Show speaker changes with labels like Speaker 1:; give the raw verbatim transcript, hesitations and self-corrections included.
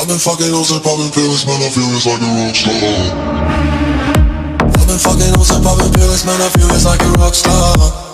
Speaker 1: I've been fucking hoes and popping pills, man, I feel it's like a rock star. I've been fucking hoes and popping pills, man, I feel it's like a rock star.